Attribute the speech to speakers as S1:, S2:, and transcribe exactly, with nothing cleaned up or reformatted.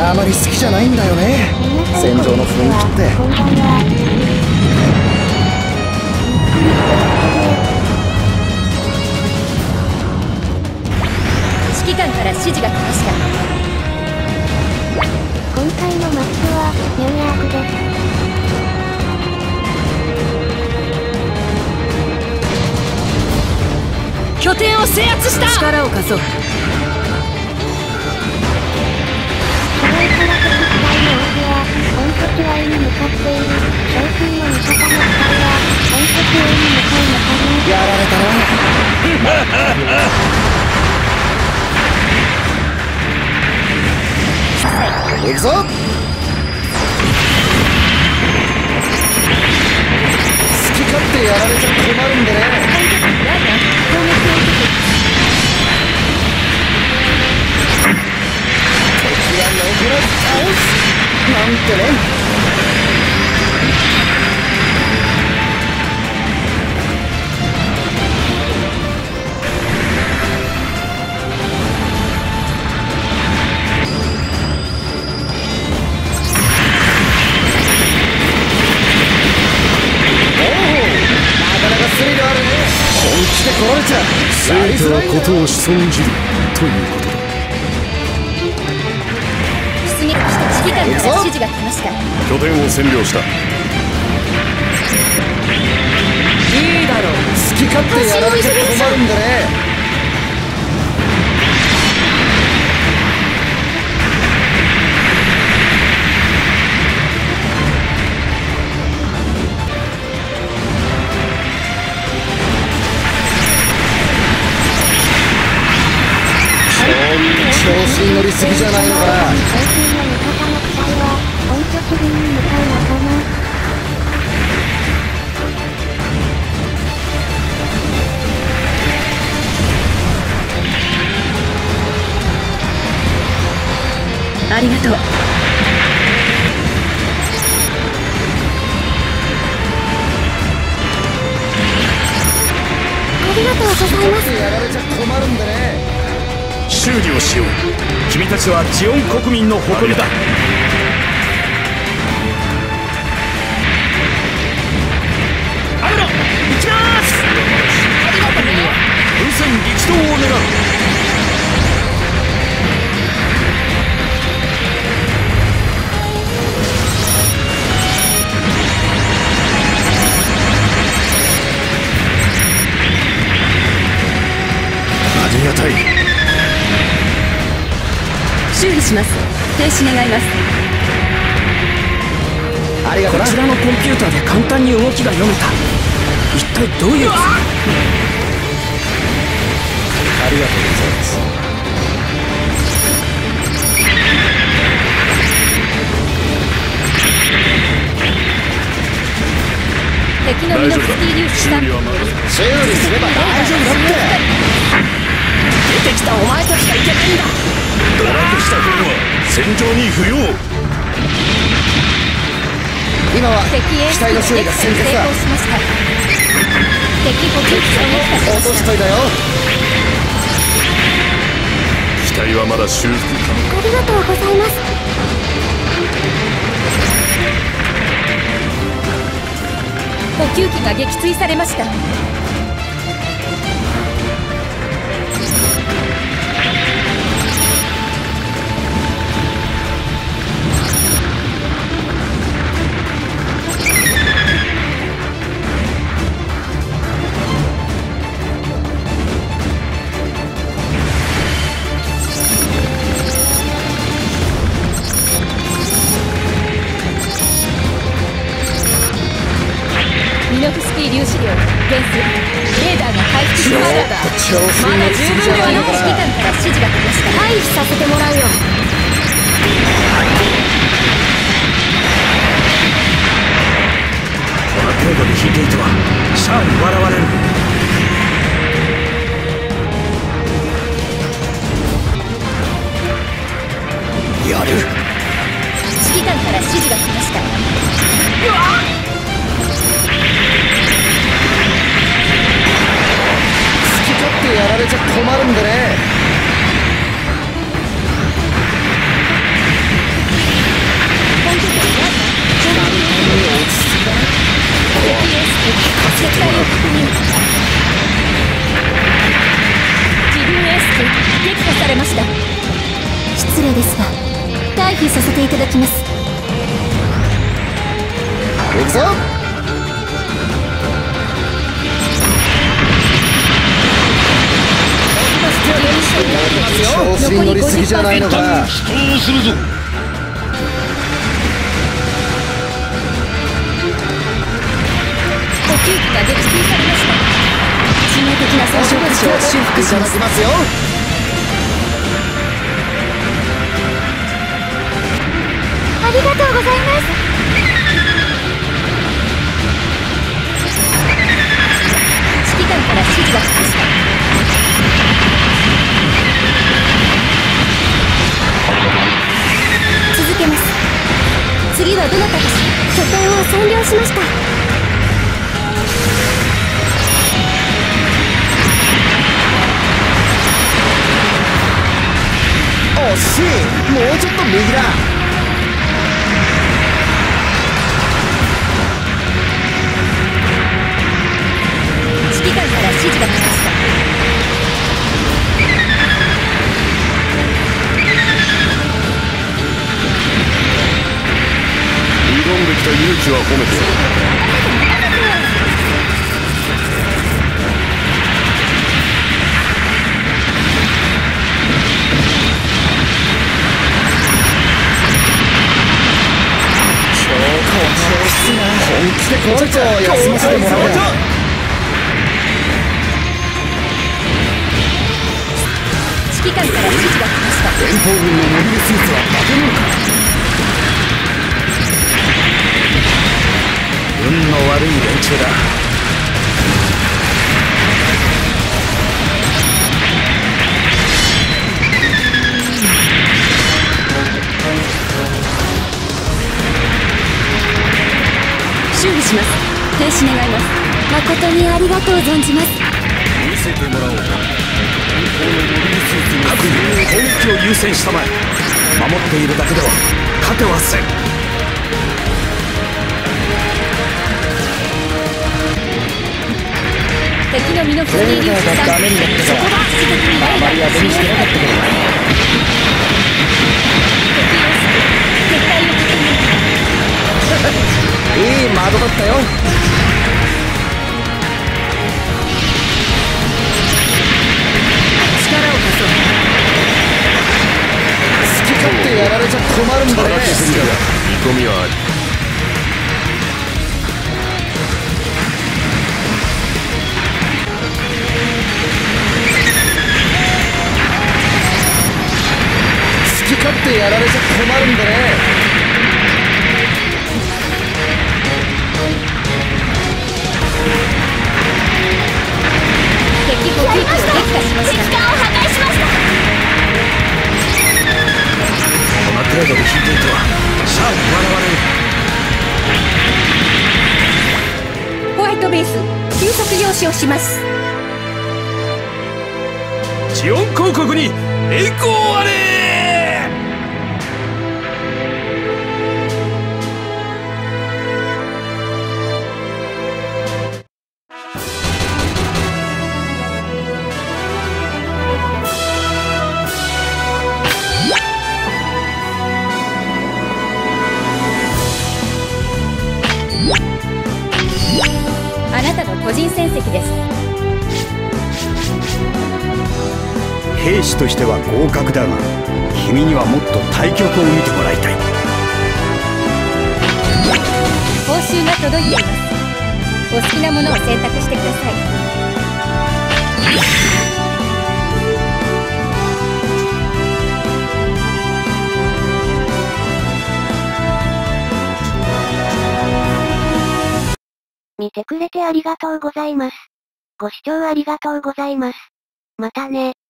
S1: あまり好きじゃないんだよね、戦場の雰囲気って。
S2: 指揮官から指示が来ました。
S3: 今回のマップはニューヤークです。
S2: 拠点を制圧した。力を貸そう。
S3: 古代から敵機体の多くは本拠地 Y に向かっている。少数の味方の機体は本拠地 A に向かうのかね。
S1: やられたな。行くぞ。好き勝手やられちゃ困るんでね。敵はノブラ倒すなんてね。本気で来られちゃ全てはことを仕損じるということだ。
S2: 出撃した指揮官から指示が来ました。
S4: 拠点を占領した。
S2: いいだろう。
S1: 好き勝手やられちゃ困るんでね。調子に乗りすぎじゃないのかな。
S3: 少数の味方の機体は本拠地 B に向かうのかな。
S2: ありがとう。
S3: ありがとうございます。
S1: やられちゃ困るんでね。
S4: 修理をしよう。君たちはジオン国民の誇りだ。アムロ、行きまーす。ありがとうね。風船力投を狙う。ありがたい。
S2: 修理します。停止願います。
S1: ありがとうな。
S5: こちらのコンピューターで簡単に動きが読めた。一体どういうつもり？
S1: ありがとうございます。
S2: 敵のミノフスキー粒子さん。
S1: 修理すれば大丈夫だって。
S5: 出てきたお前たちがいけないんだ。
S4: 堕落した軍は戦場に不要。
S1: 今は
S2: 敵エース
S1: 機体の修理が先決だ。
S2: 成功しました。敵補給機を撃破しま
S1: 落とし
S2: した。
S1: といたよ。
S4: 機体はまだ修復可能。
S3: ありがとうございます。
S2: 補給機が撃墜されました。ミノフスキー粒子量減衰。レーダーが回復しました。
S1: 調子に乗りすぎじゃないのかな。
S2: 指揮官から指示が来ました。
S3: 回避させてもらうよ。
S5: この程度で引いていてはシャアに笑われる。
S1: やる。
S2: 指揮官から指示が来ました。
S1: 好き勝手やられちゃ困るんでね。
S2: 回避させていただきます。
S1: 行くぞ。調子に乗りすぎじゃないのか。
S4: どうするぞ。
S2: 呼吸器が撃墜されました。致命的な損傷箇所を修復します。
S1: いただきますよ。
S3: ありがとうございます。
S2: 指揮官から指示が来ました。続けます。次はどなたかし拠点を占領しました。
S1: 惜しい。もうちょっと右だ。
S2: 指揮官から指示が来ました。
S4: 挑んできた勇気は褒めてやる。
S1: 本気でこれちゃ休ませてもらおう。
S2: 指揮官から指示が来ました。
S1: 連邦軍のモビルスーツは化け物か。運の悪い連中だ。
S2: 修理します。停止願います。誠にありがとう存じます。
S4: 見せてもらおう。連邦のモビルスーツに各軍攻撃を優先したまえ。守っているだけでは勝てはせん。
S2: 敵の身の振り入りを刻んで、そこは一時的にライダーが使用されている。敵を捨て、撤退を確認。
S1: いい窓だったよ。
S2: 力を貸そう。
S1: 好き勝手やられちゃ困るんだね。
S4: 荒きすぎだが見込みはあり。
S1: 好き勝手やられちゃ困るんだね。
S2: 敵補給機を撃破しました。
S3: 実家を破壊しました。
S4: この程度で引いていてはシャアに笑われる。
S2: ホワイトベース急速用紙をします。
S4: ジオン公国に栄光あれ。
S2: あなたの個人戦績です。
S6: 兵士としては合格だが、君にはもっと対局を見てもらいたい。
S2: 報酬が届いています。お好きなものを選択してください。
S3: 見てくれてありがとうございます。ご視聴ありがとうございます。またね。